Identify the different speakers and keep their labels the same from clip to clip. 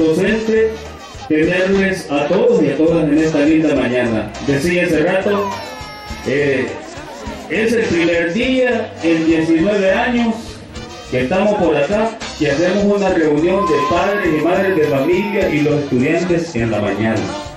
Speaker 1: docente tenerles a todos y a todas en esta linda mañana. Decía hace rato, es el primer día en 19 años que estamos por acá, que hacemos una reunión de padres y madres de familia y los estudiantes en la mañana.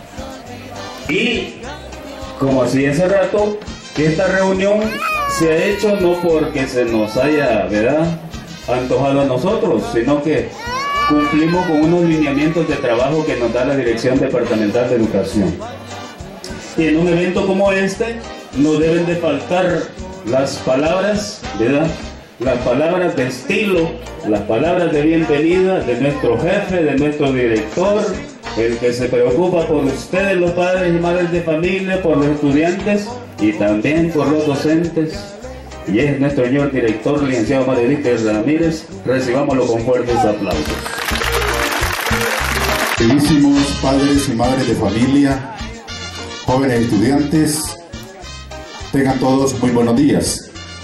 Speaker 1: Y como así hace rato, esta reunión se ha hecho no porque se nos haya, ¿verdad?, antojado a nosotros, sino que cumplimos con unos lineamientos de trabajo que nos da la Dirección Departamental de Educación. Y en un evento como este no deben de faltar las palabras, ¿verdad?, las palabras de estilo, las palabras de bienvenida de nuestro jefe, de nuestro director, el que se preocupa por ustedes, los padres y madres de familia, por los estudiantes y también por los docentes. Y es nuestro señor director, licenciado Mario Víctor Ramírez. Recibámoslo con fuertes aplausos.
Speaker 2: Queridísimos padres y madres de familia, jóvenes estudiantes, tengan todos muy buenos días.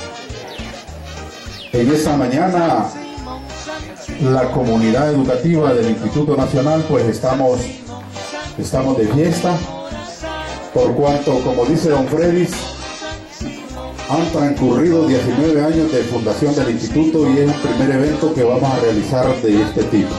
Speaker 2: En esta mañana, la comunidad educativa del Instituto Nacional, pues estamos de fiesta, por cuanto, como dice don Fredis, han transcurrido 19 años de fundación del instituto y es el primer evento que vamos a realizar de este tipo.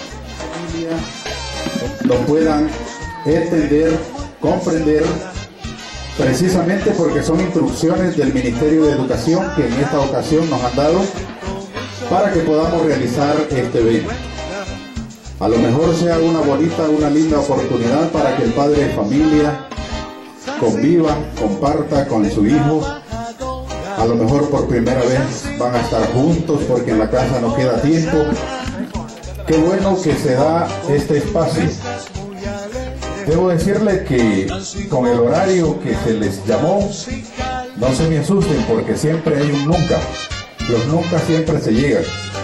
Speaker 2: Lo puedan entender, comprender, precisamente porque son instrucciones del Ministerio de Educación que en esta ocasión nos han dado para que podamos realizar este evento. A lo mejor sea una bonita, una linda oportunidad para que el padre de familia conviva, comparta con su hijo. A lo mejor por primera vez van a estar juntos porque en la casa no queda tiempo. Qué bueno que se da este espacio. Debo decirle que con el horario que se les llamó, no se me asusten porque siempre hay un nunca. Los nunca siempre se llegan.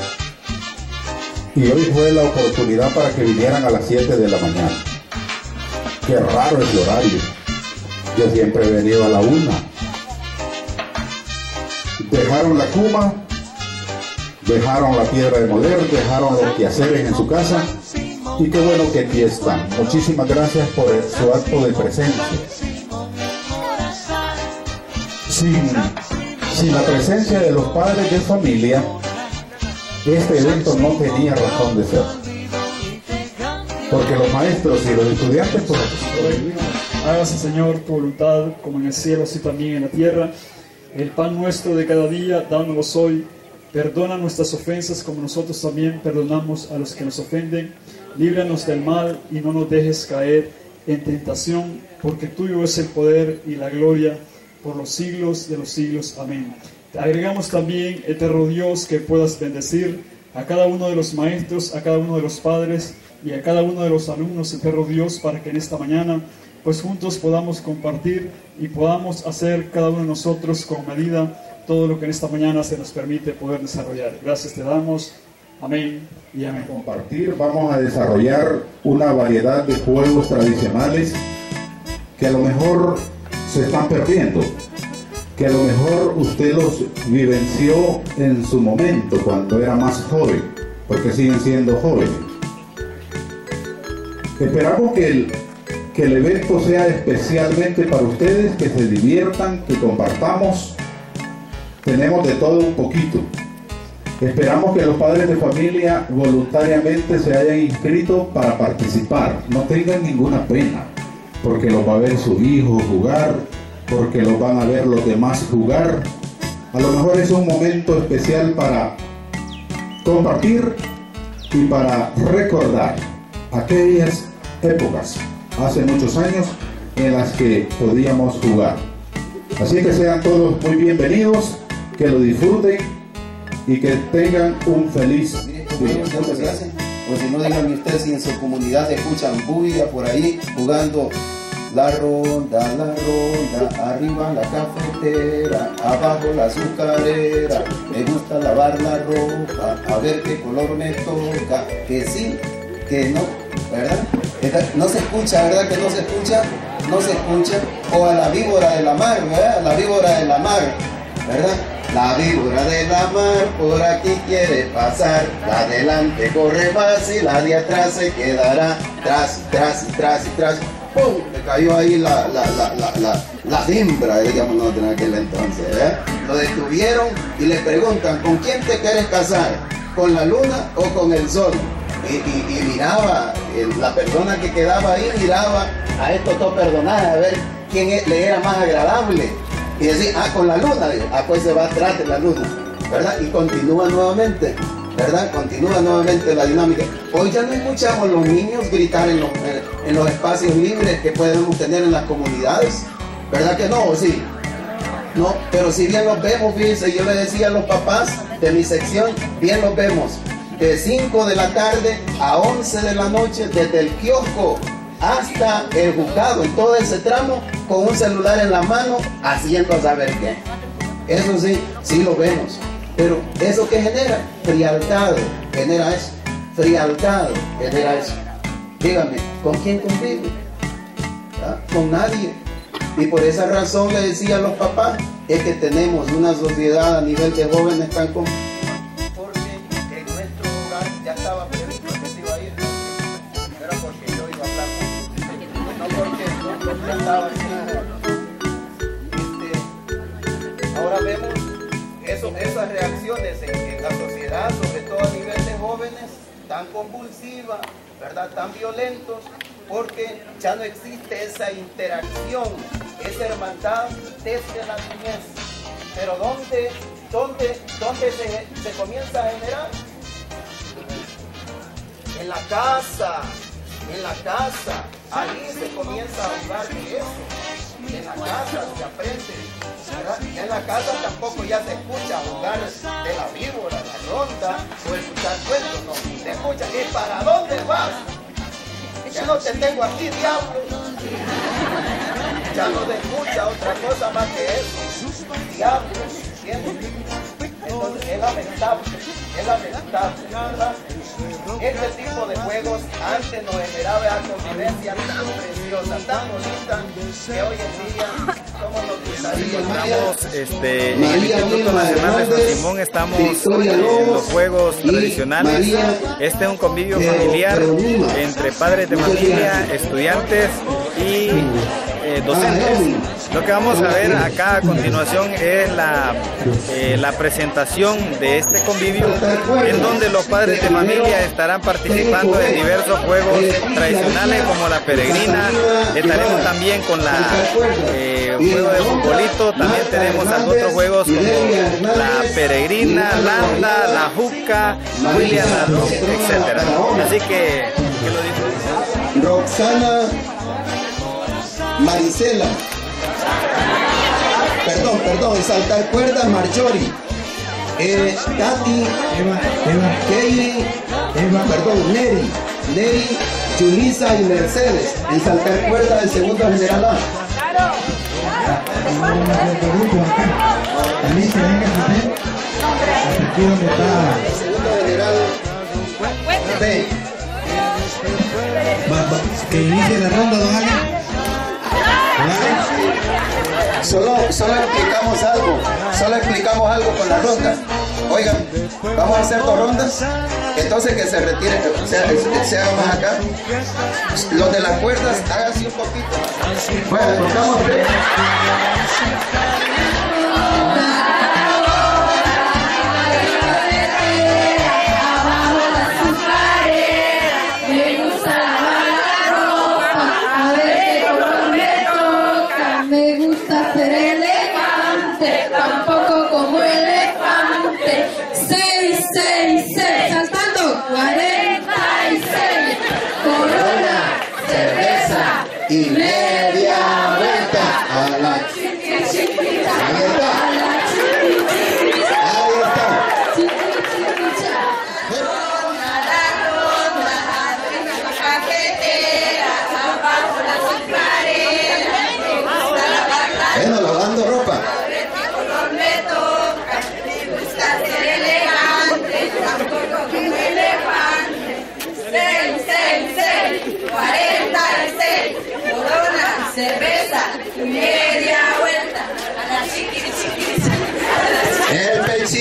Speaker 2: Y hoy fue la oportunidad para que vinieran a las 7 de la mañana. Qué raro es el horario. Yo siempre he venido a la 1. Dejaron la cuma, dejaron la piedra de moler, dejaron los quehaceres en su casa. Y qué bueno que aquí están. Muchísimas gracias por su acto de presencia. Sin la presencia de los padres de familia, este evento no tenía razón de ser. Porque los maestros y los estudiantes, pues,
Speaker 3: hágase, Señor, tu voluntad, como en el cielo, así también en la tierra. El pan nuestro de cada día, dánoslo hoy. Perdona nuestras ofensas, como nosotros también perdonamos a los que nos ofenden. Líbranos del mal y no nos dejes caer en tentación, porque tuyo es el poder y la gloria por los siglos de los siglos. Amén. Te agregamos también, eterno Dios, que puedas bendecir a cada uno de los maestros, a cada uno de los padres y a cada uno de los alumnos, eterno Dios, para que en esta mañana pues juntos podamos compartir y podamos hacer cada uno de nosotros con medida todo lo que en esta mañana se nos permite poder desarrollar. Gracias te damos. Amén y amén.
Speaker 2: Compartir, vamos a desarrollar una variedad de juegos tradicionales que a lo mejor se están perdiendo, que a lo mejor usted los vivenció en su momento cuando era más joven, porque siguen siendo jóvenes. Esperamos que el evento sea especialmente para ustedes, que se diviertan, que compartamos. Tenemos de todo un poquito. Esperamos que los padres de familia voluntariamente se hayan inscrito para participar. No tengan ninguna pena, porque los va a ver su hijo jugar, porque los van a ver los demás jugar. A lo mejor es un momento especial para compartir y para recordar aquellas épocas, hace muchos años, en las que podíamos jugar. Así que sean todos muy bienvenidos, que lo disfruten y que tengan un feliz día.
Speaker 4: O si no, digan ustedes si en su comunidad se escuchan bulla por ahí jugando la ronda, arriba la cafetera, abajo la azucarera, me gusta lavar la ropa, a ver qué color me toca, que sí, que no, ¿verdad? No se escucha, ¿verdad? Que no se escucha, no se escucha. O a la víbora de la mar, ¿verdad? A la víbora de la mar, ¿verdad? La víbora de la mar por aquí quiere pasar. La adelante corre más y la de atrás se quedará. Tras, tras, tras, tras. ¡Pum! Le cayó ahí la hembra, digamos nosotros en aquel entonces. Lo detuvieron y le preguntan, ¿con quién te quieres casar? ¿Con la luna o con el sol? Y miraba, la persona que quedaba ahí miraba a estos dos personajes a ver quién le era más agradable. Y decía, con la luna, pues se va atrás de la luna, ¿verdad? Y continúa nuevamente, ¿verdad? Continúa nuevamente la dinámica. Hoy ya no escuchamos los niños gritar en los espacios libres que podemos tener en las comunidades, ¿verdad que no? ¿O sí? No, pero si bien los vemos, fíjense, yo le decía a los papás de mi sección, bien los vemos, de 5 de la tarde a 11 de la noche, desde el kiosco hasta el juzgado, en todo ese tramo, con un celular en la mano, haciendo a saber qué. Eso sí, sí lo vemos. Pero ¿eso qué genera? Frialdad genera eso. Frialdad genera eso. Dígame, ¿con quién convive? ¿Ah? Con nadie. Y por esa razón le decía a los papás, es que tenemos una sociedad a nivel de jóvenes tan complicada. Porque en nuestro hogar ya estaba previsto que se iba a ir. No era porque yo iba a hablar, no porque ya estaba así. Ahora vemos esas reacciones en la sociedad, sobre todo a nivel de jóvenes, tan convulsivas, ¿verdad? Tan violentos, porque ya no existe esa interacción, esa hermandad desde la niñez. Pero ¿dónde se comienza a generar? En la casa, ahí se comienza a hablar de eso. En la casa se aprende, ¿verdad? En la casa tampoco ya se escucha jugar de la víbora, la ronda o escuchar cuentos, no, se escucha, ¿y para dónde vas? Ya no te tengo aquí, diablo. Ya no se escucha otra cosa más que eso. Diablo, ¿entiendes? Entonces es lamentable, ¿verdad? Este tipo de juegos antes nos generaba esa convivencia tan preciosa, tan bonita, que hoy en día somos los gustaríamos.
Speaker 5: En el Instituto Nacional de San Simón estamos en los juegos tradicionales. Este es un convivio familiar entre padres de familia, estudiantes y docentes. Lo que vamos a ver acá a continuación es la presentación de este convivio, en donde los padres de familia estarán participando en diversos juegos tradicionales como la peregrina. Estaremos también con la juego de futbolito. También tenemos otros juegos como la peregrina, landa, la juca, William, etc. Así que lo disfruten.
Speaker 4: Roxana Marisela, perdón, saltar cuerdas Marjorie, Tati, Kelly, Neri, Julisa y Mercedes, en saltar cuerdas del segundo general A. El segundo general B.
Speaker 6: Que inicie la ronda, don Ale.
Speaker 4: Solo explicamos algo con la ronda. Oigan, vamos a hacer 2 rondas. Entonces que se retire, se haga más acá. Los de las cuerdas, háganse un poquito. Bueno, tocamos 3.
Speaker 7: Tampoco como elefante. 6, 6, 6. Saltando. 46. Corona, cerveza
Speaker 4: y media vuelta a la chiquita. Ahí está. Ahí está. Bueno, lavando ropa.
Speaker 7: Cerveza, media vuelta a la chiquiri.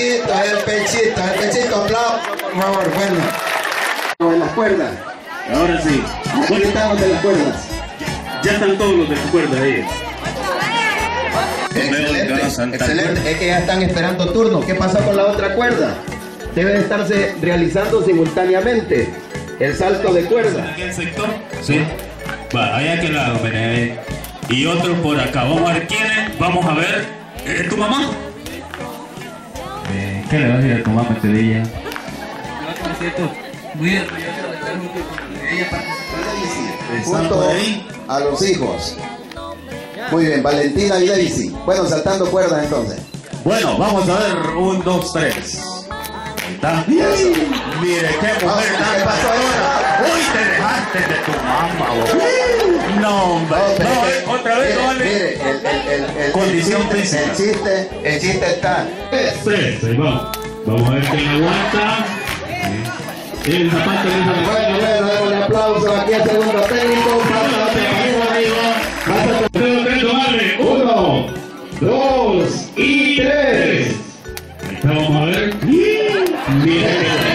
Speaker 4: pechito, aplausos, por favor, bueno. En las cuerdas.
Speaker 1: Ahora sí.
Speaker 4: Aquí estamos de las cuerdas.
Speaker 1: Ya están todos los de su cuerda ahí.
Speaker 4: Excelente. Es que ya están esperando turno. ¿Qué pasó con la otra cuerda? Debe de estarse realizando simultáneamente el salto de cuerda.
Speaker 1: ¿En aquel sector? Sí. Va, allá aquel lado, mire. Y otro por acá. Vamos a ver quién es. Vamos a ver. ¿Tu mamá? ¿Qué le vas a decir a tu mamá este día? Muy bien.
Speaker 4: Junto a los hijos. Muy bien, Valentina y Daisy. Bueno, saltando cuerdas entonces.
Speaker 1: Bueno, vamos a ver. 1, 2, 3. ¿Está? Mire, qué mujer.
Speaker 4: ¿Qué pasó ahora?
Speaker 1: Uy, te dejaste de tu mamá, vos. No, hombre. No, otra vez no vale.
Speaker 4: Mire, el
Speaker 1: Condición física.
Speaker 4: El chiste está.
Speaker 1: 3, ahí va. Vamos a ver quién aguanta. El zapato le hizo.
Speaker 4: Bueno, un aplauso aquí al segundo técnico.
Speaker 1: Pasa el tercero, vale. 1, 2 y 3. Vamos a ver. Mira,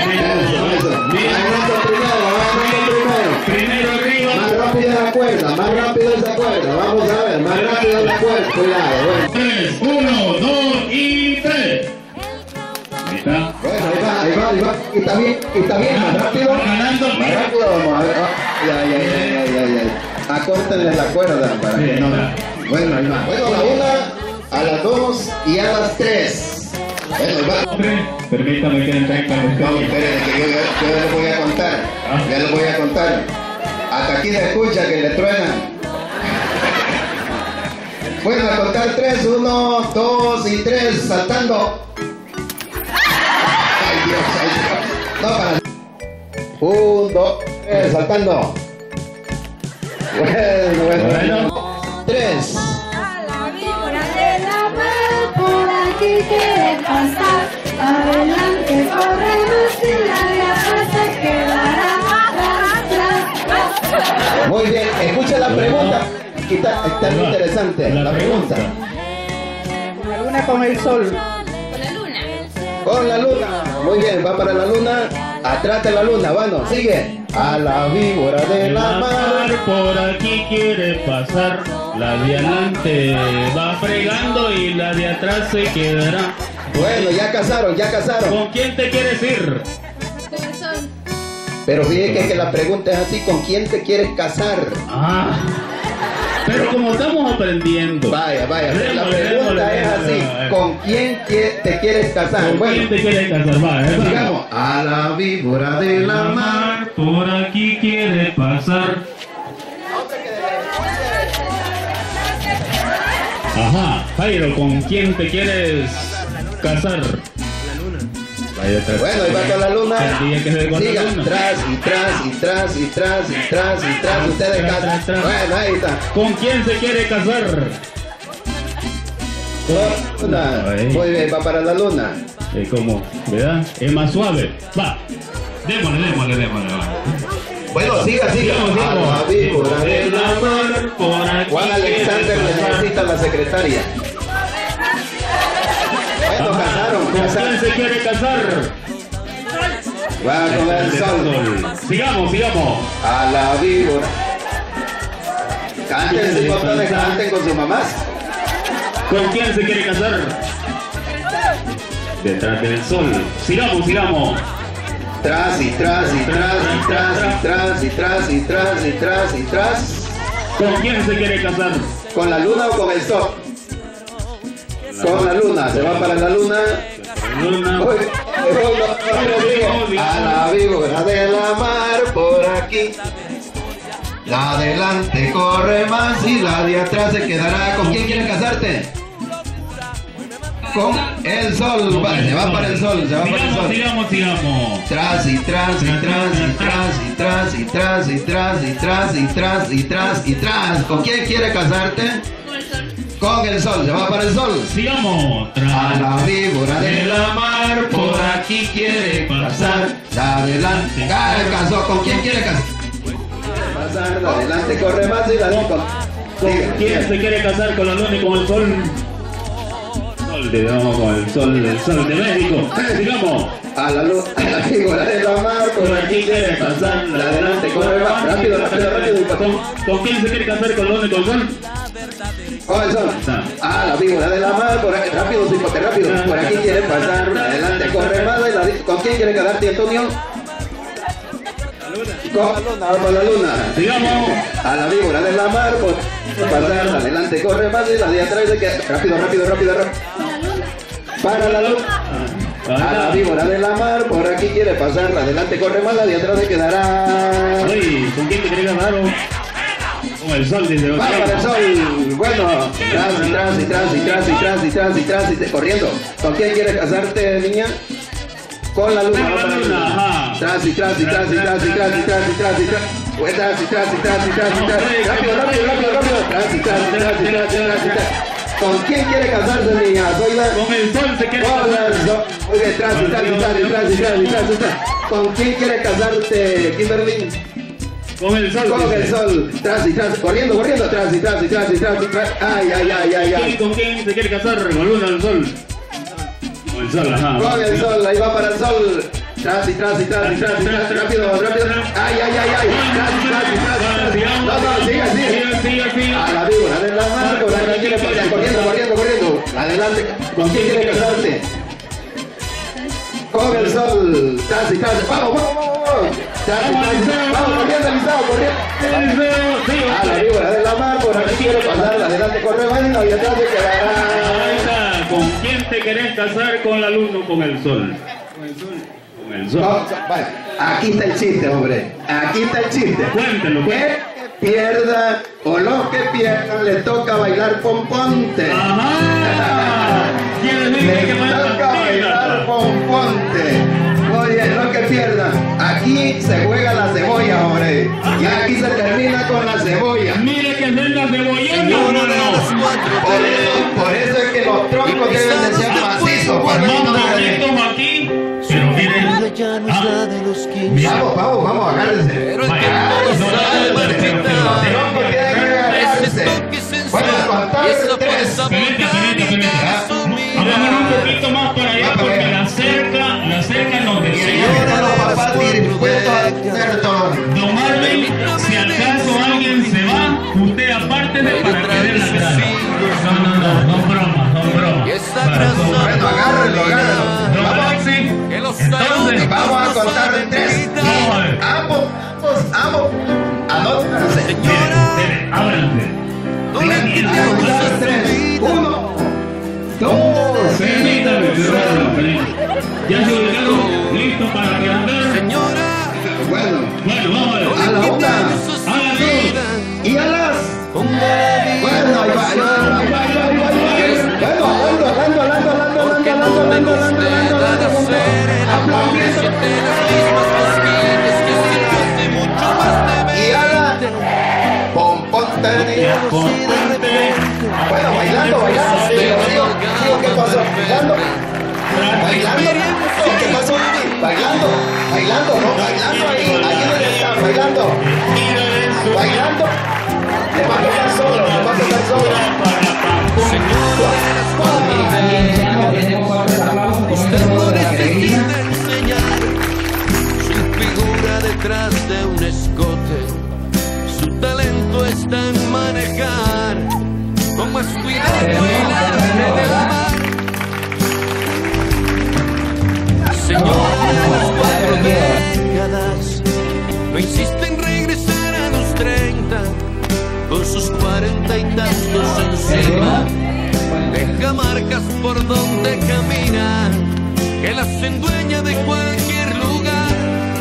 Speaker 1: primero arriba.
Speaker 4: Más rápido la cuerda, más rápido esa cuerda. Vamos a ver, más rápido la cuerda. Cuidado, bueno.
Speaker 1: 3, 1, 2 y 3. Ahí está.
Speaker 4: Bueno, ahí va. Y está bien, más rápido.
Speaker 1: Ganando.
Speaker 4: Más rápido, vamos a ver. Ya. Acórtenle la cuerda para que no. Bueno, ahí va. Bueno, a la 1, a las 2 y a las 3. Bueno, ahí va.
Speaker 1: Permítame que entre en
Speaker 4: No, espérenme, que yo les voy a contar. Ya les voy a contar. Hasta aquí se escucha que le truenan. Bueno, a contar 3, 1, 2 y 3, saltando. Ay Dios. No, para. 1, 2, 3, saltando. Bueno. 3.
Speaker 7: Por aquí quiere pasar, adelante corremos y la vieja se quedará atrás.
Speaker 4: Muy bien, escucha la pregunta. Está muy interesante la pregunta.
Speaker 8: La luna con el sol.
Speaker 4: Con la luna. Muy bien, va para la luna. Atrás de la luna, bueno, sigue. A la víbora de la mar.
Speaker 1: Por aquí quiere pasar. La de adelante va fregando y la de atrás se quedará.
Speaker 4: Bueno, ya casaron.
Speaker 1: ¿Con quién te quieres ir?
Speaker 4: Pero fíjate que la pregunta es así, ¿con quién te quieres casar?
Speaker 1: Ah, pero como estamos aprendiendo.
Speaker 4: Vaya, la pregunta es así, ¿con quién te quieres casar?
Speaker 1: ¿Con quién te quieres casar? Vaya,
Speaker 4: digamos, a la víbora de la mar.
Speaker 1: Por aquí quiere pasar. Ajá, Jairo, ¿con quién te quieres casar?
Speaker 4: Bueno, ahí va con la luna.
Speaker 1: Sigan
Speaker 4: tras. Ustedes casan. Bueno, ahí está.
Speaker 1: ¿Con quién se quiere casar?
Speaker 4: Luna. Muy bien, va para la luna.
Speaker 1: ¿Cómo? ¿Verdad? Es más suave. Va. Démosle.
Speaker 4: Bueno, siga. A la víbora de la mar. Juan Alexander necesita la secretaria. Bueno, casaron.
Speaker 1: ¿Con quién se quiere casar?
Speaker 4: Va con el sol.
Speaker 1: Sigamos.
Speaker 4: A la víbora. Canten con sus mamás.
Speaker 1: ¿Con quién se quiere casar? Detrás del sol. Sigamos.
Speaker 4: Tras.
Speaker 1: ¿Con quién se quiere casar?
Speaker 4: ¿Con la luna o con el sol? Con la luna, se va para la luna. A la víbora de la mar, por aquí. La adelante corre más y la de atrás se quedará. ¿Con quién quieres casarte? Con el sol. Vale, se va para el sol,
Speaker 1: Sigamos.
Speaker 4: Tras. ¿Con quién quiere casarte? Con el sol, se va para el sol.
Speaker 1: Sigamos.
Speaker 4: A la víbora de la mar, por aquí quiere pasar. La adelante, casó. ¿Con quién quiere casar? Pasar, la adelante corre más y la
Speaker 1: ¿Con quién se quiere casar? ¿Con la luna y con el sol? Sol de, vamos con el sol de México. Digamos.
Speaker 4: A la figura de la mar, por aquí quiere pasar, adelante, corre, va, rápido, rápido, rápido.
Speaker 1: ¿Con quién se quiere casar, con Luna y con Sol?
Speaker 4: Con el Sol. A la figura de la mar, por aquí, rápido, cipote, rápido. Por aquí quiere pasar, adelante, corre, más. ¿Con quién quiere quedarte, Antonio? Con la luna.
Speaker 1: Digamos.
Speaker 4: A la víbora de la mar, por pasar, adelante, corre más, y la de atrás se queda, rápido, rápido, rápido, rápido. Para la luna. A la víbora de la mar, por aquí quiere pasar, adelante, corre más, la de atrás se quedará.
Speaker 1: Oye, ¿con quién te querés ganar? Con el Sol, dice.
Speaker 4: Va para el Sol. Bueno, tras, corriendo. ¿Con quién quieres casarte, niña? Con la luna.
Speaker 1: Con la luna, ajá.
Speaker 4: Tras. Rápido. Tras. ¿Con quién quiere casarse, niña?
Speaker 1: Con el Sol se quiere casar.
Speaker 4: Muy bien, tras. ¿Con quién quiere casarte, Kimberly?
Speaker 1: Con el Sol.
Speaker 4: Con el Sol. Tras. Corriendo. Tras. Ay.
Speaker 1: ¿Con quién se quiere casar? Con Luna, el Sol. Con el Sol, ajá.
Speaker 4: Con el Sol, ahí va para el Sol. Tras, rápido. Ay. No, sigue. A la víbora de la mar, por aquí quiere pasar, corriendo. Adelante, ¿con quién quiere casarte? Con el Sol. Tras. Vamos. Vamos, corriendo. A la víbora de la mar, por aquí quiere pasar, adelante, corre, y atrás se quedará.
Speaker 1: Ahí está. ¿Con quién te querés casar? ¿Con la luna o con el Sol? Con el Sol.
Speaker 4: Vale. Aquí está el chiste, hombre.
Speaker 1: Cuéntelo.
Speaker 4: Que pierda o los que pierdan le toca bailar pomponte.
Speaker 1: Ajá. ¿Quiere decir que
Speaker 4: Le toca bailar pomponte. Oye, los que pierdan. Aquí se juega la cebolla, hombre. Y aquí se termina con la cebolla.
Speaker 1: Mire que es la cebollona.
Speaker 4: Por eso es que los troncos deben de ser macizos.
Speaker 1: Más aquí. Pero miren.
Speaker 4: Vamos, agárrense. Bueno, contar tres.
Speaker 1: Vamos un poquito más para allá porque la cerca nos desea. Don Marvin, si acaso alguien se va, usted aparte de para que dé la grana. No broma.
Speaker 4: Bueno, agárrenlo. Entonces, vamos a contar de tres. Ambos. Anótense.
Speaker 1: Mire, ábranse.
Speaker 4: Tres. 1, 2.
Speaker 1: Permítame. Ya se ubicaron, listo para que anden.
Speaker 4: Bueno,
Speaker 1: vamos a ver.
Speaker 4: a la 1,
Speaker 1: A las 2.
Speaker 4: y a las. Bueno, ahí va. Y a la pomponte. Bueno, bailando. Digo, ¿qué pasó? ¿Bailando? ¿Qué pasó? Bailando ahí donde están, bailando. Le va a tocar solo.
Speaker 9: Usted no necesita enseñar su figura detrás de un escote. Su talento está en manejar con más cuidado el arte del mar. Señora de las 4 décadas, no insiste en regresar a los 30 con sus 40 y tantos encima. Deja marcas por donde camina que la hacen dueña de cualquier lugar.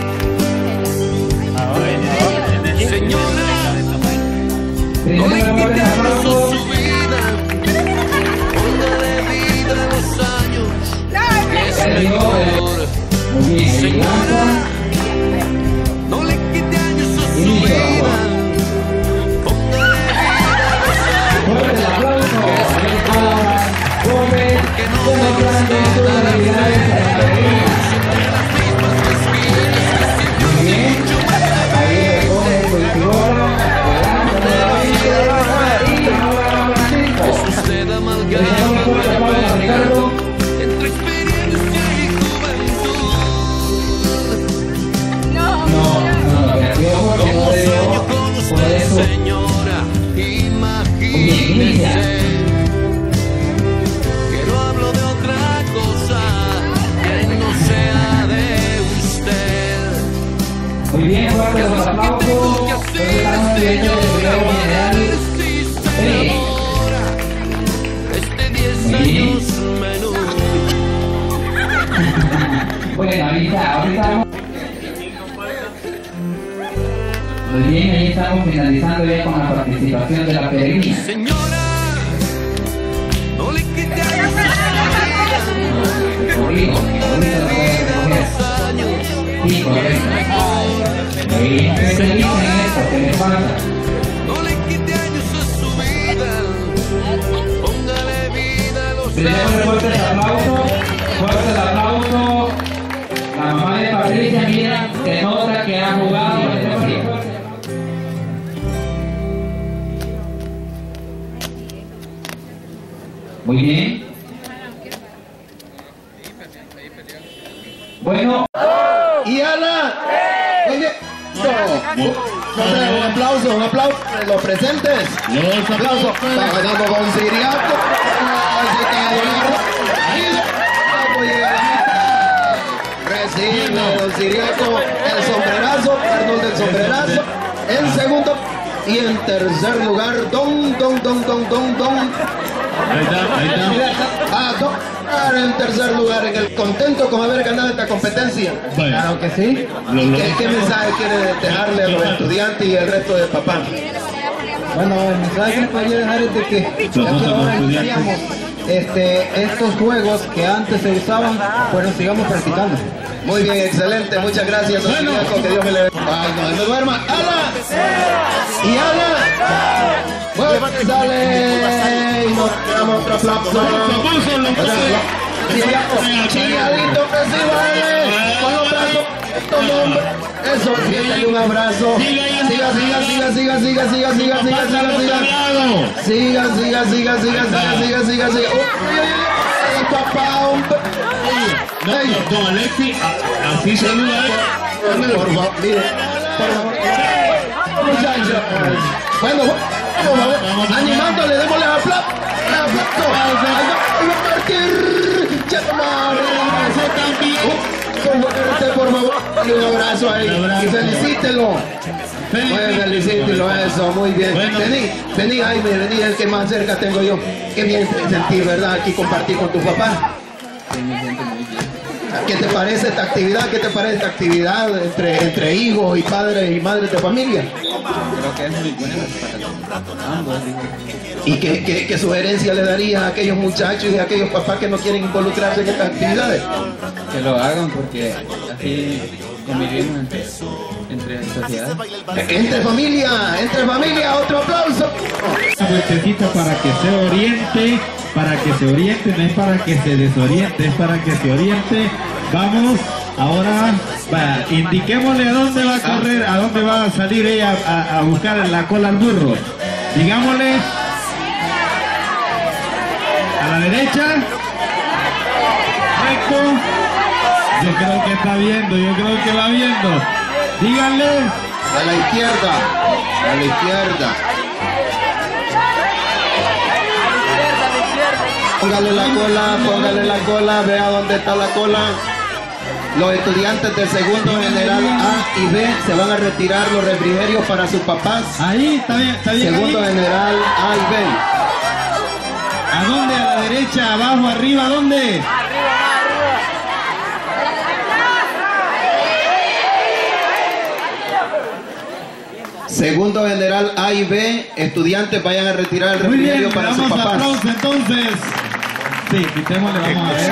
Speaker 9: Señora, no le quite abrazo su vida, póngale vida a los años, que es mejor. Señora, no le quite años a su vida, póngale vida a los años, que es mejor. Que no me gusta la vida siempre las mismas espinas que siempre mucho más de 20. Inicia. Que no hablo de otra cosa que no sea de usted.
Speaker 10: Muy bien, fuerte los aplausos.
Speaker 9: Este 10 años menú.
Speaker 10: Bueno, ahorita vamos. Muy bien, ahí estamos finalizando ya con la participación de la peregrina.
Speaker 9: Señora, no le quite a
Speaker 10: Sí, correcto. Muy bien, ¿qué se dice en esto? ¿Qué le falta?
Speaker 9: no le quite años a su vida. Póngale vida a los
Speaker 10: Fuerte el aplauso. Fuerte el aplauso. La mamá de Patricia, mira, se nota que ha jugado en este equipo. Muy bien. Bueno.
Speaker 4: Y Ana. Oye, un aplauso de los presentes. Un aplauso. Está ganando con Siriaco. Recibe don Siriaco el sombrerazo, perdón del sombrerazo. En segundo y en tercer lugar, don. En tercer lugar, en el contento con haber ganado esta competencia.
Speaker 10: Claro que sí.
Speaker 4: ¿Qué mensaje quiere dejarle a los estudiantes y el resto del papá?
Speaker 11: Bueno, el mensaje que podría dejar es de que ahora iniciamos estos juegos que antes se usaban, pues los sigamos practicando.
Speaker 4: Muy bien, excelente, muchas gracias, don Siriaco, que Dios me le bendiga. Ay, no me duerma. ¡Ala! ¡Y Ala! Bueno, sale y nos damos otro aplauso. Siriaco, chingadito, reciba con los brazos. Eso, siéntale un abrazo. Siga. Papá,
Speaker 12: don Alexi, así saluda.
Speaker 4: Por favor, mire, por favor. Muchachos, bueno, vamos, animándole, démosle aplauso. Por favor, dale un abrazo ahí y felicítelo. Felicítelo, eso, muy bien. Vení, Jaime, vení, el que más cerca tengo yo. Qué bien te sentí, ¿verdad? Aquí compartir con tu papá. ¿Qué te parece esta actividad? ¿Qué te parece esta actividad entre hijos y padres y madres de familia?
Speaker 11: Creo que es muy buena para ambos.
Speaker 4: ¿Y qué sugerencia le darías a aquellos muchachos y a aquellos papás que no quieren involucrarse en estas actividades?
Speaker 11: Que lo hagan porque así convivimos entre sociedad.
Speaker 4: Entre familia, otro aplauso.
Speaker 12: Una vueltecita para que se oriente, no es para que se desoriente, es para que se oriente. Vamos, ahora, indiquémosle a dónde va a correr, a dónde va a salir ella a buscar la cola al burro. Digámosle, a la derecha, recto. Yo creo que está viendo, yo creo que va viendo. Díganle.
Speaker 4: A la izquierda. Póngale la cola, vea dónde está la cola. Los estudiantes del segundo general A y B se van a retirar los refrigerios para sus papás.
Speaker 12: Ahí, está bien.
Speaker 4: Segundo
Speaker 12: ahí.
Speaker 4: general A y B.
Speaker 12: ¿A dónde? ¿A la derecha? ¿Abajo? ¿Arriba? ¿A dónde?
Speaker 4: Segundo general A y B, estudiantes vayan a retirar el refrigerio para sus papás.
Speaker 12: Aplauso entonces. Sí, quitémosle, vamos a ver.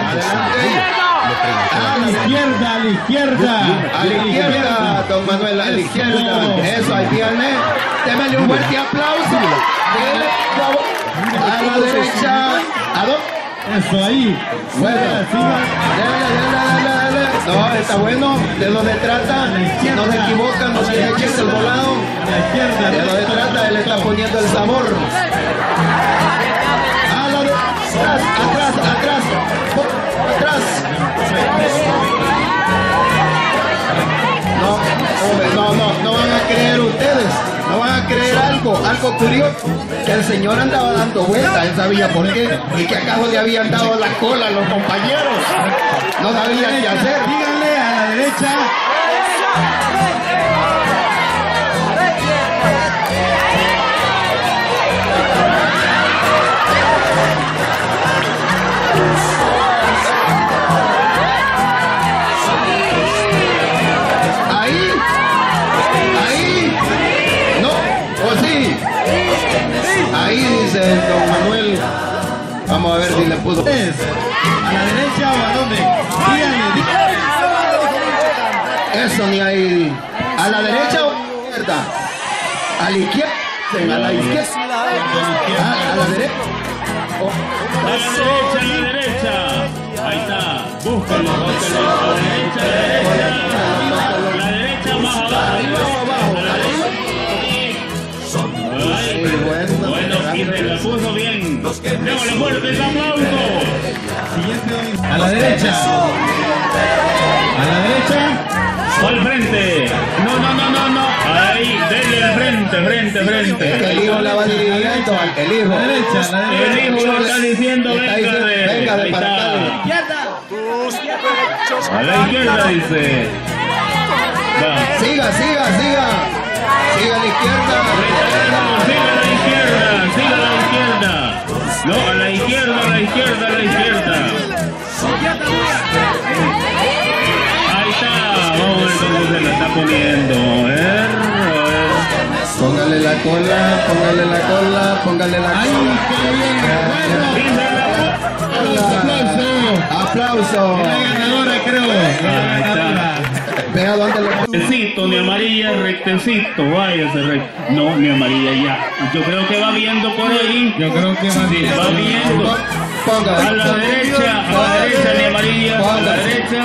Speaker 12: A la izquierda.
Speaker 4: A la izquierda, don Manuel, a la izquierda. Eso, ahí díganme. Démele un fuerte aplauso. Dele, por favor. A la derecha. ¿A dónde?
Speaker 12: Eso ahí.
Speaker 4: Bueno, dale. No, está bueno. De lo que trata. Si no se equivocan, no se le echen el volado. De lo que trata, él está poniendo el sabor. Atrás. No van a creer ustedes. No van a creer algo algo curioso, que el señor andaba dando vueltas, él sabía por qué, y que acaso le habían dado la cola a los compañeros, no sabían qué hacer.
Speaker 12: Díganle a la derecha.
Speaker 4: Ahí dice don Manuel. Vamos a ver si le puso.
Speaker 12: ¿A la derecha o a dónde? Díganle.
Speaker 4: Eso ni ahí. ¿A la derecha o a la izquierda? A la izquierda. A la izquierda. A la derecha.
Speaker 1: A la derecha. Ahí está. Búscalo. A la derecha. La derecha más abajo. Bueno, y se la puso bien. Démosle fuerte el aplauso.
Speaker 12: A la derecha. A la derecha.
Speaker 1: O al frente. No. Ahí, denle al frente.
Speaker 4: El hijo la va dirigiendo. El hijo.
Speaker 1: El hijo lo está diciendo, venga de para acá. A la izquierda dice. Va.
Speaker 4: Siga. Siga a la izquierda.
Speaker 1: Siga a la izquierda. No, a la izquierda. Ahí está. Vamos, entonces se la está poniendo. A ver.
Speaker 4: Póngale la cola. Aplauso.
Speaker 12: Ganadora, creo.
Speaker 1: Ahí está.
Speaker 4: Vea dónde le
Speaker 1: Rectecito, ni amarilla, rectecito, váyase recto. No, ni amarilla ya. Yo creo que va viendo por ahí.
Speaker 12: Yo creo que va viendo.
Speaker 1: Va viendo. A la derecha, ni amarilla. A la derecha.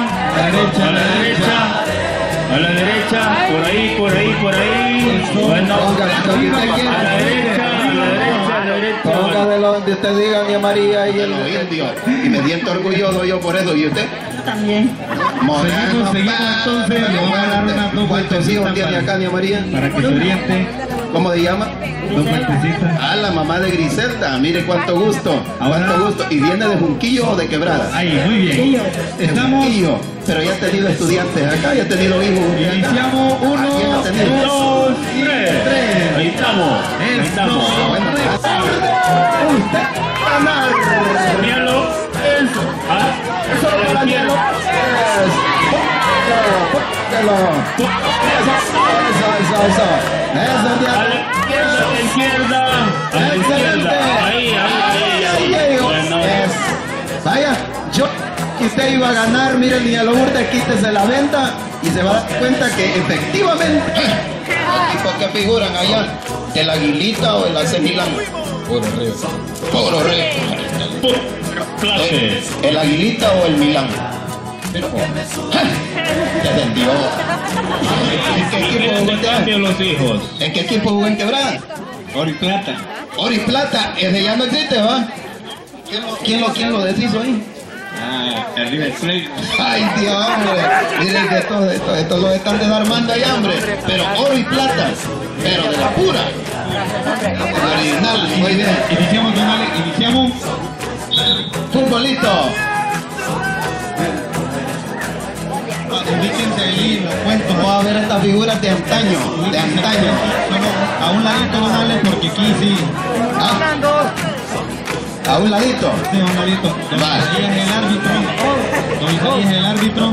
Speaker 1: A la derecha, por ahí. Bueno, a la derecha.
Speaker 4: Póngale donde usted diga, mi María y el indio. Y me siento orgulloso yo por eso. ¿Y usted?
Speaker 8: También.
Speaker 12: Seguimos entonces. Le vamos a dar una dos
Speaker 4: ¿Cuántos hijos tiene acá, mi María?
Speaker 12: Para que se oriente.
Speaker 4: ¿Cómo se llama?
Speaker 12: Dos vueltecitas.
Speaker 4: Ah, la mamá de Griselda. Mire cuánto gusto. Cuánto gusto. ¿Y viene de Junquillo o de Quebrada?
Speaker 12: Ahí, muy bien.
Speaker 4: Estamos. Junquillo. Pero ya ha tenido estudiantes acá, ya ha tenido hijos.
Speaker 12: Iniciamos 1, 2, 3.
Speaker 1: Ahí estamos.
Speaker 4: Ganar.
Speaker 1: Míralo.
Speaker 4: Eso para Diego.
Speaker 1: A la izquierda. Ahí. Bueno.
Speaker 4: Vaya, yo que usted iba a ganar, mire, ni a lo urte, quítese la venta y se va a dar cuenta que efectivamente los tipos que figuran allá, el Aguilita o el AC Milán. Puro rey.
Speaker 1: Clase.
Speaker 4: El Aguilita o el Milán. Pero, ya entendió. ¿En qué equipo jugó en Quebrada?
Speaker 12: Oro y Plata.
Speaker 4: Oro y Plata, ese ya no existe, ¿va? ¿Quién lo deshizo ahí?
Speaker 12: El River Plate.
Speaker 4: Ay, Dios, hombre. Miren que esto lo están desarmando ahí, hombre. Pero Oro y Plata, pero de la pura. Original, muy bien.
Speaker 12: Iniciamos.
Speaker 4: Futbolito.
Speaker 12: Indíquense ahí los cuentos.
Speaker 4: Vamos a ver estas figuras de antaño.
Speaker 12: A un ladito no vale porque aquí sí.
Speaker 4: A un ladito.
Speaker 12: Sí, a un ladito. Don Isaías es el árbitro.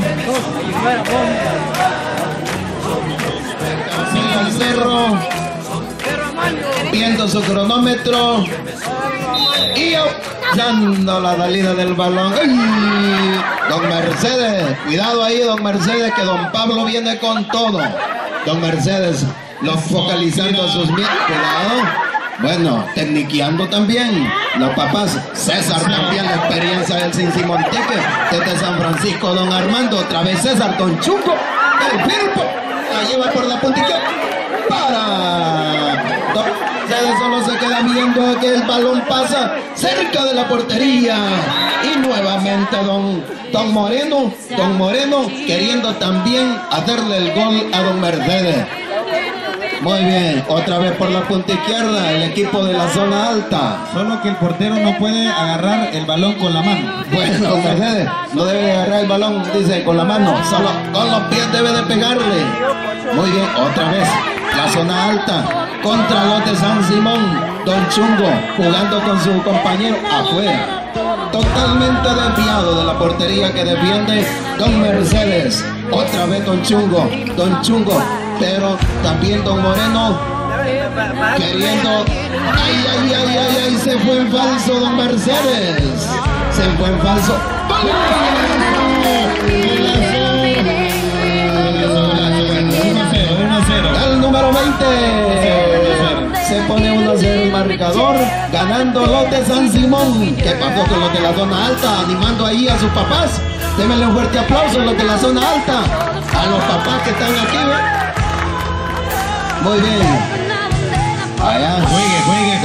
Speaker 4: Sigue al cerro. Viendo su cronómetro. Y dando la salida del balón. ¡Ay! Don Mercedes, cuidado ahí, don Mercedes, que don Pablo viene con todo. Don Mercedes, los focalizando a sus miembros. Cuidado. Bueno, tecniqueando también. Los papás, César también, la experiencia del Cincimonteque. Desde San Francisco, don Armando. Otra vez César, don Chuco. El Firpo. La lleva por la puntilla. Para. Ustedes solo se quedan viendo que el balón pasa cerca de la portería. Y nuevamente don Moreno queriendo también hacerle el gol a don Mercedes. Muy bien, otra vez por la punta izquierda, el equipo de la zona alta.
Speaker 12: Solo que el portero no puede agarrar el balón con la mano.
Speaker 4: Bueno, Mercedes, no debe agarrar el balón, dice, con la mano. Solo con los pies debe de pegarle. Muy bien, otra vez, la zona alta. Contra los de San Simón, Don Chungo, jugando con su compañero afuera. Totalmente desviado de la portería que defiende Don Mercedes. Otra vez Don Chungo, pero también Don Moreno queriendo. ¡Ay! Se fue en falso Don Mercedes. Se fue en falso. El número 20 se pone 1-0 el marcador, ganando los de San Simón. ¿Qué pasó con los de la zona alta? Animando ahí a sus papás. Démenle un fuerte aplauso a los de la zona alta, a los papás que están aquí, ¿ve? Muy bien. Allá. Juegue.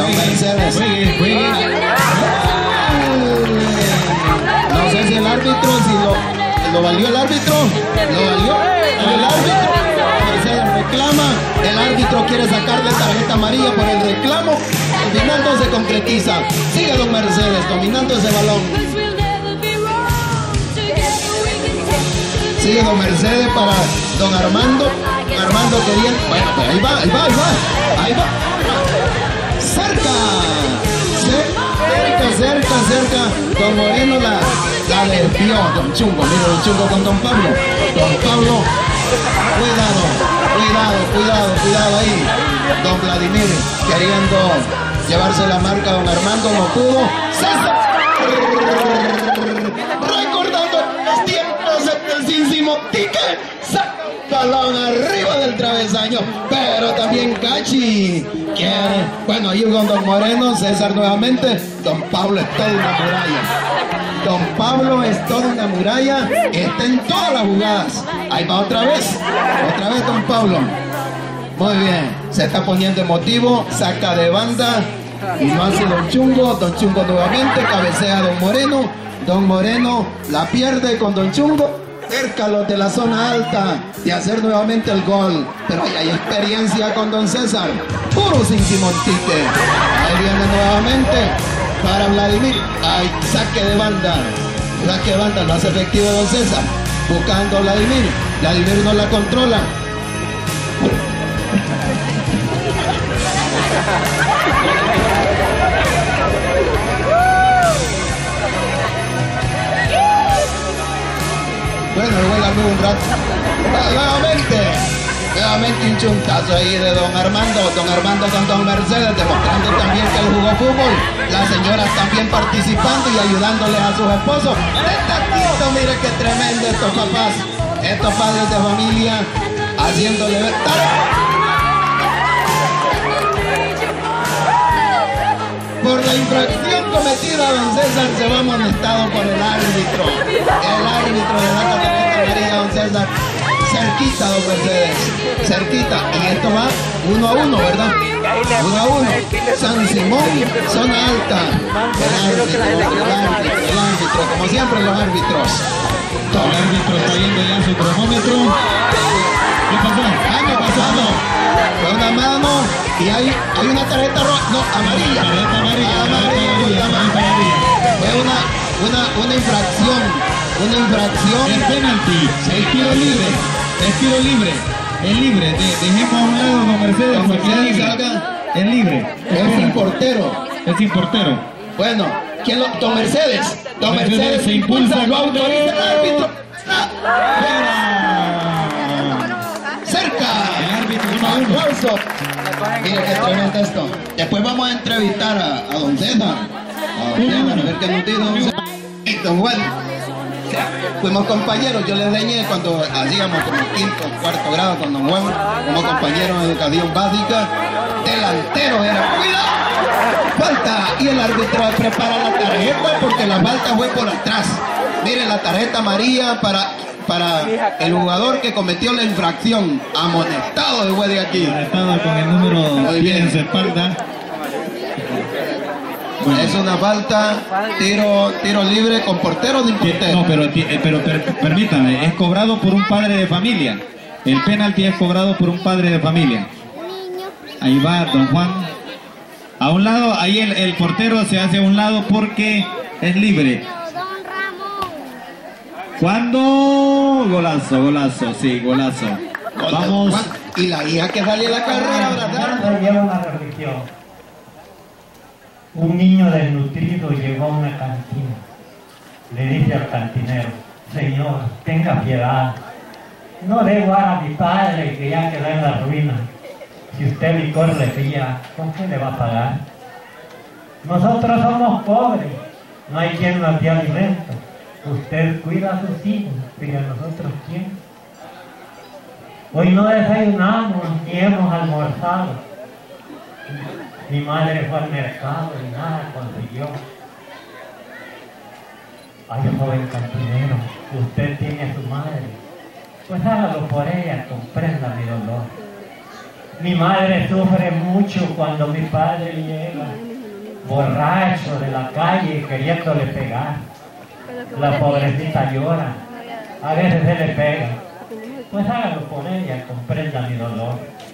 Speaker 4: No sé si el árbitro, si lo valió el árbitro. ¿Lo valió? El árbitro. Mercedes reclama. El árbitro quiere sacarle tarjeta amarilla por el reclamo. Al final no se concretiza. Sigue Don Mercedes dominando ese balón. Sigue Don Mercedes para Don Armando. Armando queriendo. Bueno, pues ahí va. Cerca. Don Moreno la desvió. Don Chungo, mira Don Chungo con Don Pablo. Don Pablo, cuidado ahí. Don Vladimir queriendo llevarse la marca. Don Armando no pudo. César, recordando los tiempos del Cincimo Tique, saca balón arriba del travesaño, pero también Cachi quiere. Bueno, ahí con Don Moreno, César nuevamente. Don Pablo es toda una muralla. Don Pablo es toda una muralla, está en todas las jugadas. Ahí va otra vez Don Pablo. Muy bien, se está poniendo emotivo, saca de banda y lo hace Don Chungo nuevamente, cabecea a Don Moreno la pierde con Don Chungo. Cerca los de la zona alta de hacer nuevamente el gol, pero hay experiencia con Don César, puro Cincimontique. Ahí viene nuevamente para Vladimir. Hay saque de banda, lo hace efectivo Don César, buscando a Vladimir no la controla. Bueno, voy a darme un rato. Nuevamente un chuntazo ahí de Don Armando con Don Mercedes, demostrando también que él jugó fútbol. Las señoras también participando y ayudándoles a sus esposos. Destaquito, mire qué tremendo estos papás, estos padres de familia, haciéndole ver. Por la infracción cometida, Don César se va amonestado por el árbitro. El árbitro le da tarjeta amarilla a Don César. Cerquita, Don Mercedes. Cerquita. Y esto va 1-1, ¿verdad? 1-1. San Simón, zona alta. El árbitro, como siempre los árbitros.
Speaker 12: El árbitro está viendo ya su cronómetro. ¿Qué pasó?
Speaker 4: Año pasado. Fue una mano y hay una tarjeta roja. No, amarilla.
Speaker 12: Tarjeta amarilla.
Speaker 4: Fue una infracción.
Speaker 12: Es penalti. Es libre. Dejemos a un lado Don Mercedes porque es libre. Es libre.
Speaker 4: Es sin portero. Bueno, Don Mercedes
Speaker 12: se impulsa.
Speaker 4: Lo autoriza el árbitro. Cerca.
Speaker 12: El árbitro
Speaker 4: un aplauso. Mire qué tremendo esto. Después vamos a entrevistar a Don César. A ver qué nos dice Don Juan. Fuimos compañeros, yo le enseñé cuando hacíamos como quinto, cuarto grado con Don Juan, como compañeros de educación básica. Delantero era, cuidado, falta, y el árbitro prepara la tarjeta porque la falta fue por atrás. Miren la tarjeta amarilla para el jugador que cometió la infracción, amonestado después de aquí.
Speaker 12: Amonestado con el número 10 en su espalda.
Speaker 4: Bueno. Es una falta, tiro libre con portero sin portero.
Speaker 12: No, pero permítame, es cobrado por un padre de familia. El penalti es cobrado por un padre de familia. Ahí va don Juan. A un lado, ahí el portero se hace a un lado porque es libre. ¿Cuándo? Golazo, golazo, sí, golazo. Vamos.
Speaker 11: Y la hija que sale a la carrera, ¿verdad?
Speaker 13: Lleva una reflexión. Un niño desnutrido llegó a una cantina. Le dice al cantinero: Señor, tenga piedad. No dé guara a mi padre que ya queda en la ruina. Si usted licor le pilla, ¿con qué le va a pagar? Nosotros somos pobres, no hay quien nos dé alimento. Usted cuida a sus hijos, pero a nosotros ¿quién? Hoy no desayunamos ni hemos almorzado. Mi madre fue al mercado y nada consiguió. Ay, joven cantinero, usted tiene a su madre, pues hágalo por ella, comprenda mi dolor. Mi madre sufre mucho cuando mi padre llega, borracho de la calle queriéndole pegar. La pobrecita llora, a veces se le pega, pues hágalo por ella, comprenda mi dolor.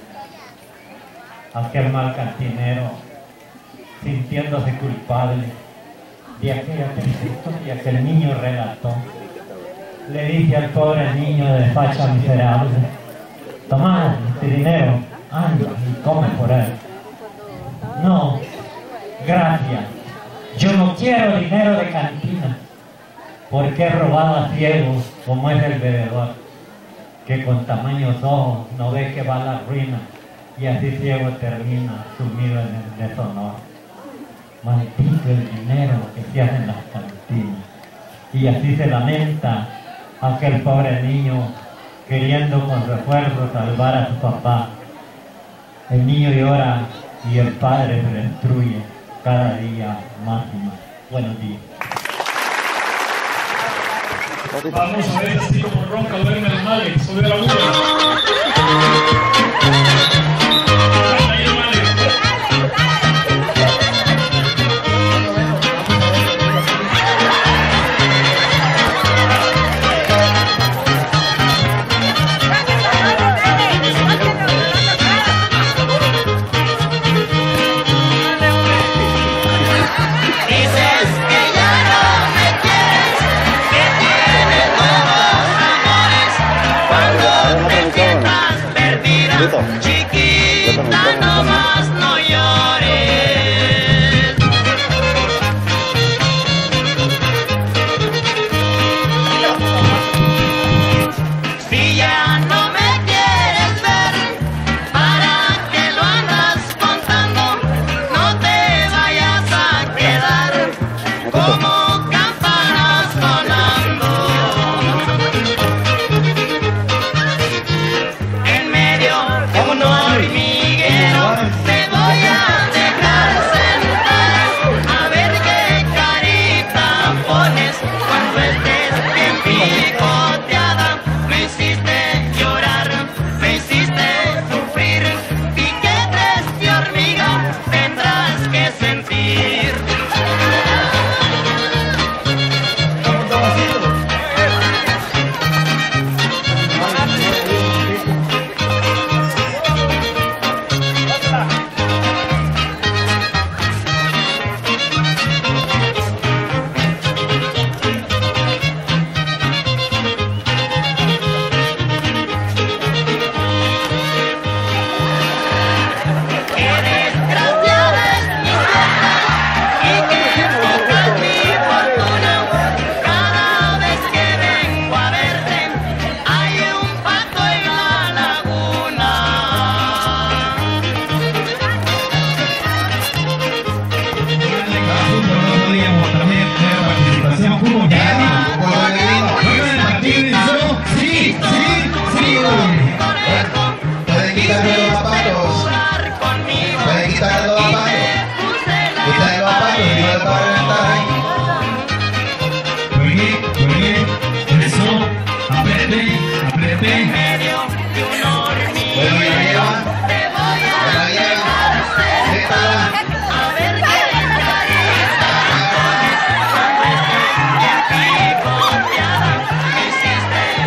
Speaker 13: Aquel mal cantinero, sintiéndose culpable de aquella triste historia que el niño relató, le dice al pobre niño de facha miserable: tomad este dinero, anda y come por él. No, gracias, yo no quiero dinero de cantina, porque he robado a ciegos como es el bebedor, que con tamaños ojos no ve que va a la ruina, y así ciego termina sumido en el deshonor. Maldito el dinero que se hace en las cantinas. Y así se lamenta aquel pobre niño queriendo con su esfuerzo salvar a su papá. El niño llora y el padre se destruye cada día más y más. Buenos días.
Speaker 3: Vamos a ver así como ronca duerme el mal, sube la bulla.
Speaker 9: Chiquita, no más no llores. Si ya no me quieres ver, ¿para qué lo andas contando? No te vayas a quedar como campanas sonando. En medio de un hormiguero te voy a dejar sentar a ver qué carita pones cuando estés bien picoteada. Me hiciste llorar, me hiciste sufrir, piquetes de hormiga tendrás que sentir.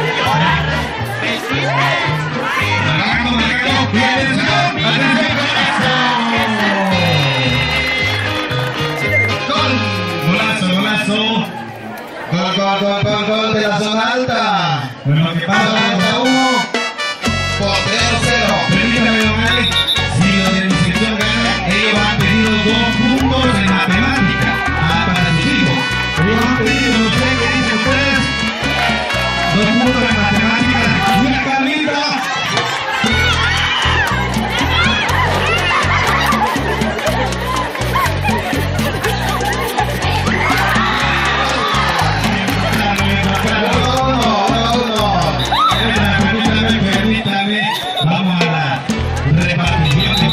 Speaker 12: Atención, golazo.
Speaker 11: Gol de la zona alta.
Speaker 12: Bueno, ¿qué pasa?
Speaker 11: Zona 1, Portero 0.
Speaker 12: Permítame, don Alex, si los de mi sección ganan, ellos han pedido 2 puntos en matemática para sus hijos. Ellos han pedido, no sé qué dicen ustedes, 2 puntos en matemáticas. ¡Una Carlita! Permítame, vamos a la repartición.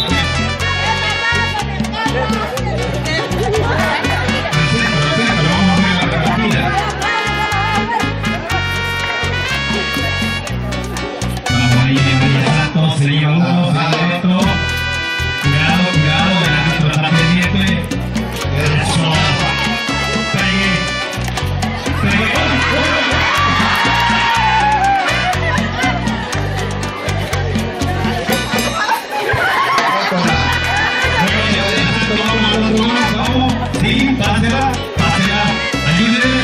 Speaker 12: Vamos a ver la repartida. Vamos ahí, María Santos, se lleva uno, se lleva esto. Cuidado, el árbitro está pendiente. Eso. Pegue. Vamos, sí, pásela, ayúdenle.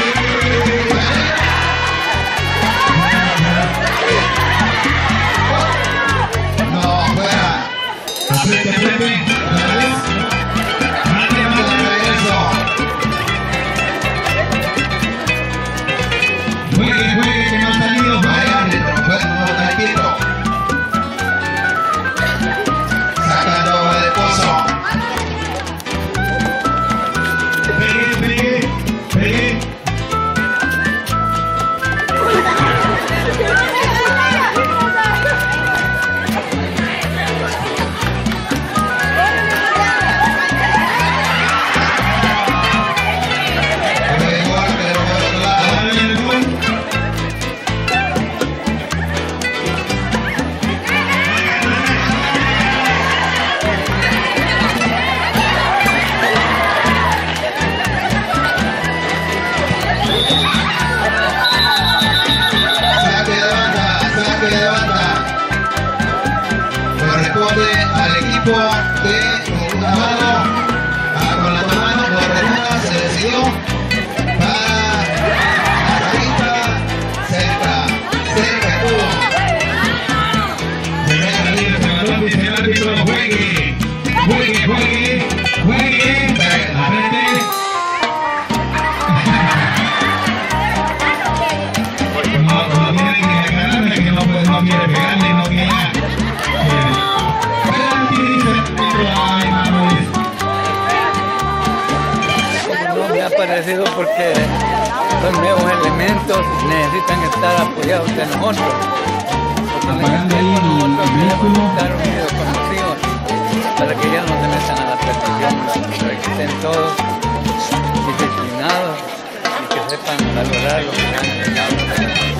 Speaker 11: No, fuera.
Speaker 12: Frente, otra vez. Juegue, que no ha salido.
Speaker 11: Tranquilo. Sacando el pozo.
Speaker 12: Pegue.
Speaker 11: Corresponde al equipo de una mano. Con la mano correcta se decidió para arriba, cerca estuvo.
Speaker 12: Dice el árbitro, juegue. La frente. No tiene que ganarme, que no quiere pegarle, no quiere.
Speaker 14: No me ha parecido porque los nuevos elementos necesitan estar apoyados de nosotros.
Speaker 12: Apagando ahí el vehículo.
Speaker 14: Estar unidos con los hijos para que ya no se metan a la perdición, para que estén todos disciplinados y que sepan valorar lo que han dejado.